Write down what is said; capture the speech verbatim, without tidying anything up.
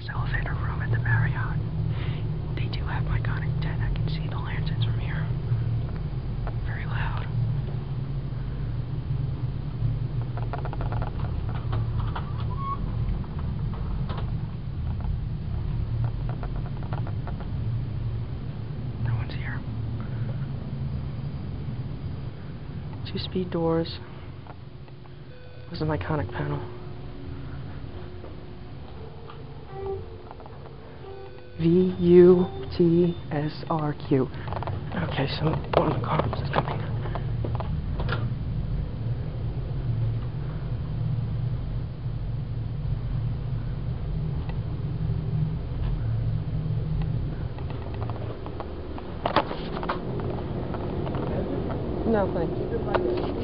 this elevator room at the Marriott. They do have Miconic ten. I can see the lanterns from here. Very loud. No one's here. Two speed doors. There's a Miconic panel. V U T S R Q. Okay, so one of the cars is coming. No, thank you.